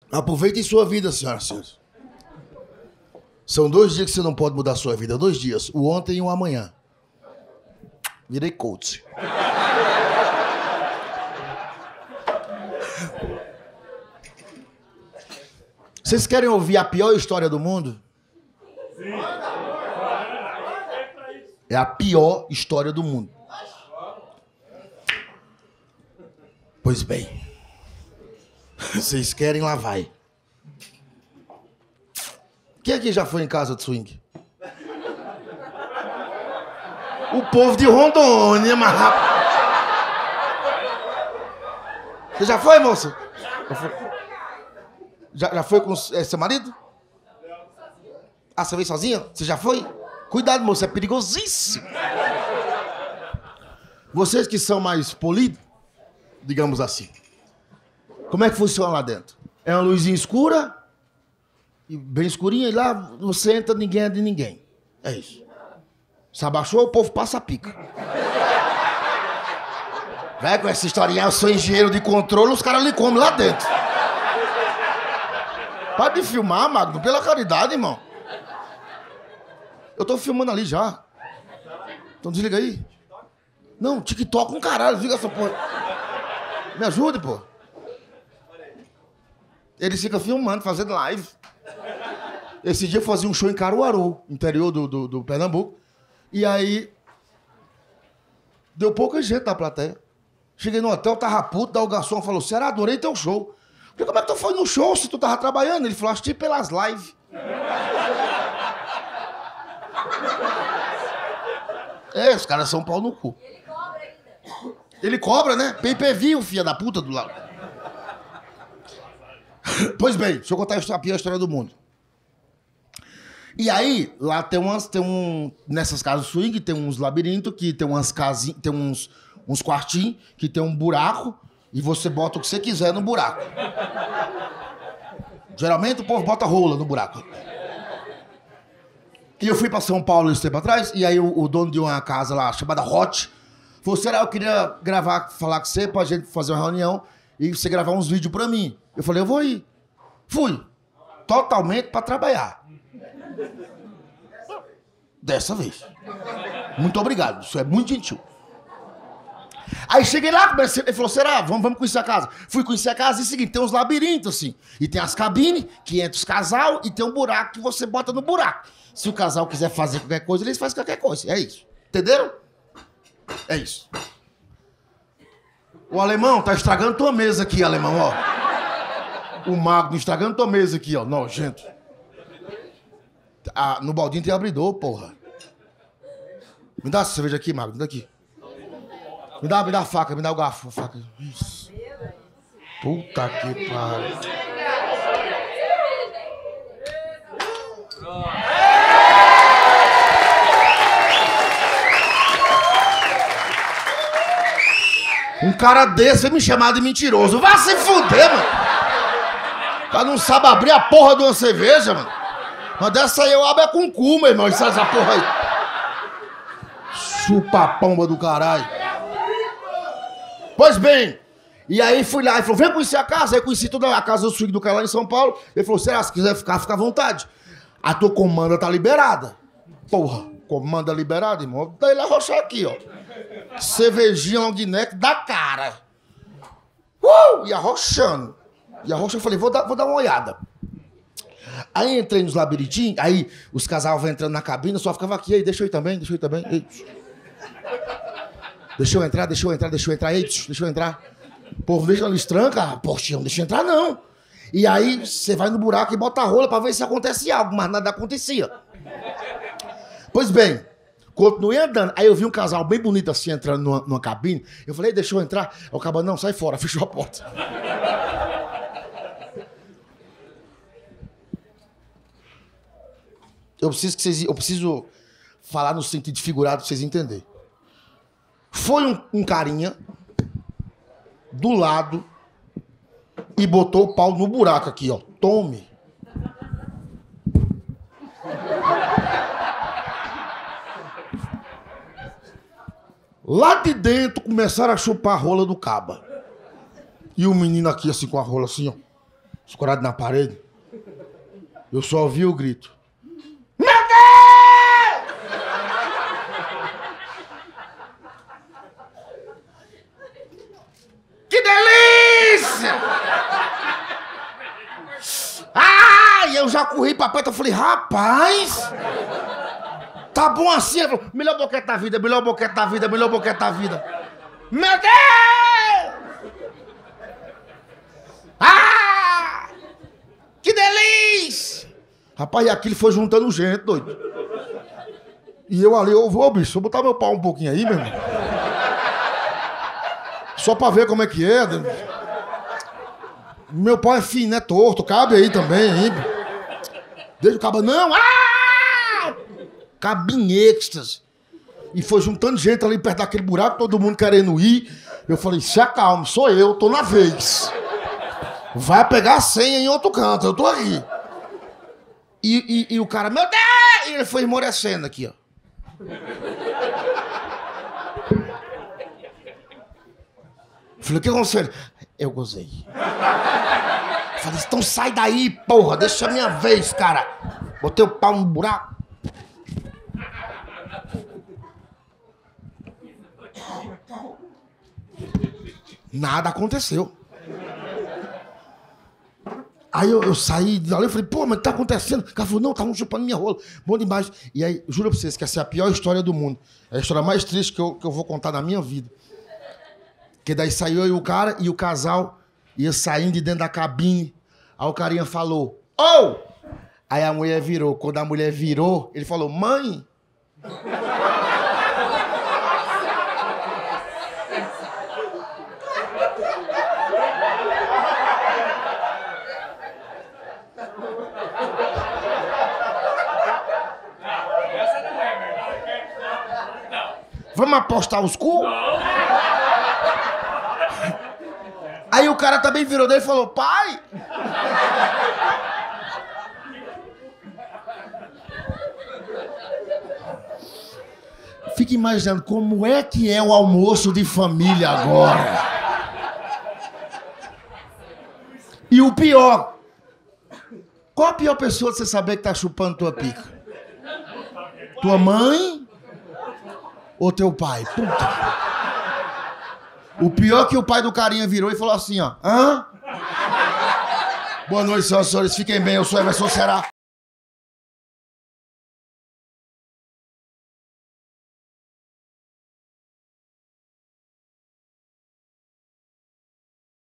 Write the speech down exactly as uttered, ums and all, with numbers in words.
Aproveitem sua vida, senhoras e senhores. São dois dias que você não pode mudar a sua vida. Dois dias. O ontem e o amanhã. Virei coach. Vocês querem ouvir a pior história do mundo? Sim. É a pior história do mundo. Pois bem. Vocês querem, lá vai. Quem aqui já foi em casa de swing? O povo de Rondônia, mas rapaz. Você já foi, moça? Já foi, já, já foi com é, seu marido? Ah, você veio sozinha? Você já foi? Cuidado, moça, é perigosíssimo. Vocês que são mais polidos, digamos assim. Como é que funciona lá dentro? É uma luzinha escura, bem escurinha, e lá você entra, ninguém é de ninguém. É isso. Se abaixou, o povo passa a pica. Vai com essa historinha, eu sou engenheiro de controle, os caras lhe comem lá dentro. Pode me filmar, Magno, pela caridade, irmão. Eu tô filmando ali já. Então desliga aí. Não, TikTok um caralho, desliga essa porra. Me ajude, pô. Eles ficam filmando, fazendo live. Esse dia eu fazia um show em Caruaru, interior do, do, do Pernambuco. E aí... deu pouca gente na plateia. Cheguei no hotel, tava puto, daí o garçom falou, Será, adorei teu show. Eu falei, como é que tu foi no show se tu tava trabalhando? Ele falou, assisti pelas lives. É, os caras são pau no cu. Ele cobra ainda. Ele cobra, né? Pay per view, filha da puta do lado. Pois bem, deixa eu contar a pior história do mundo. E aí, lá tem umas, tem um... nessas casas swing, tem uns labirintos, que tem umas casinhas, tem uns, uns quartinhos, que tem um buraco, e você bota o que você quiser no buraco. Geralmente o povo bota rola no buraco. E eu fui pra São Paulo esse tempo atrás, e aí o, o dono de uma casa lá, chamada Hot, falou, será, eu queria gravar, falar com você, pra gente fazer uma reunião, e você gravar uns vídeos pra mim. Eu falei, eu vou ir. Fui. Totalmente pra trabalhar. Dessa vez. Muito obrigado, isso é muito gentil. Aí cheguei lá, comecei, ele falou, será, vamos, vamos conhecer a casa. Fui conhecer a casa e é o seguinte, tem uns labirintos assim. E tem as cabines, que entra os casal, e tem um buraco que você bota no buraco. Se o casal quiser fazer qualquer coisa, eles fazem qualquer coisa. É isso. Entenderam? É isso. O alemão tá estragando tua mesa aqui, alemão, ó. O Magno estragando tua mesa aqui, ó. Nojento. Ah, no baldinho tem abridor, porra. Me dá essa cerveja aqui, Magno. Me dá aqui. Me dá, me dá a faca, me dá o garfo. A faca. Isso. Puta que pariu. Um cara desse vai me chamar de mentiroso. Vai se fuder, mano. O cara não sabe abrir a porra de uma cerveja, mano. Mas dessa aí eu abro é com o cu, meu irmão. Essa porra aí. Chupa a pomba do caralho. Pois bem. E aí fui lá. Ele falou, vem conhecer a casa. Aí conheci toda a casa do swing do cara lá em São Paulo. Ele falou, será, se quiser ficar, fica à vontade. A tua comanda tá liberada. Porra, comanda liberada, irmão. Daí ele arrochar aqui, ó. Cervejinha long neck da cara. Uh! E arrochando. E arrochando, eu falei, vou dar, vou dar uma olhada. Aí entrei nos labirintinhos, aí os casal vão entrando na cabine, só ficava aqui, aí, deixa eu ir também, deixa eu ir também. Ei. Deixa eu entrar, deixa eu entrar, deixa eu entrar, ei, deixa eu entrar. Povo, deixa eles tranca, poxa, não deixa eu entrar não. E aí você vai no buraco e bota a rola pra ver se acontece algo, mas nada acontecia. Pois bem, continuei andando, aí eu vi um casal bem bonito assim, entrando numa, numa cabine, eu falei, deixa eu entrar. Aí o cabra, não, sai fora, fechou a porta. Eu preciso que vocês, eu preciso falar no sentido figurado pra vocês entenderem. Foi um, um carinha do lado e botou o pau no buraco aqui, ó. Tome. Lá de dentro começaram a chupar a rola do caba. E o menino aqui assim com a rola assim, ó. escorado na parede. Eu só ouvi o grito. Meu Deus! Que delícia! Ah, eu já corri pra perto, eu falei, rapaz, tá bom assim? Ele falou, melhor boquete da vida, melhor boquete da vida, melhor boquete da vida. Meu Deus! Ah! Que delícia! Rapaz, e aquilo foi juntando gente, doido. E eu ali, eu vou, bicho, vou botar meu pau um pouquinho aí, meu irmão. Só pra ver como é que é. Meu pau é fino, é torto, cabe aí também, hein? Deixa o cabo, não! Ah! Cabe em êxtase. E foi juntando gente ali perto daquele buraco, todo mundo querendo ir. Eu falei, se acalme, sou eu, tô na vez. Vai pegar a senha em outro canto, eu tô aqui. E, e, e o cara, meu Deus! E ele foi esmorecendo aqui, ó. Falei, o que aconteceu? Eu gozei. Falei, então sai daí, porra, deixa a minha vez, cara. Botei o pau no buraco. Nada aconteceu. Aí eu, eu saí dali e falei, pô, mas tá acontecendo? O cara falou, não, estavam chupando minha rola. Bom demais. E aí, juro pra vocês que essa é a pior história do mundo. É a história mais triste que eu, que eu vou contar na minha vida. Porque daí saiu eu e o cara, e o casal ia saindo de dentro da cabine. Aí o carinha falou, ô! Oh! Aí a mulher virou. Quando a mulher virou, ele falou, mãe! Vamos apostar os cu? Aí o cara também virou dele e falou, pai! Fica imaginando como é que é o almoço de família agora. E o pior, qual a pior pessoa de você saber que tá chupando tua pica? Tua mãe ou teu pai? Puta. O pior é que o pai do carinha virou e falou assim, ó. Hã? Boa noite, senhoras e senhores. Fiquem bem, eu sou Emerson Ceará.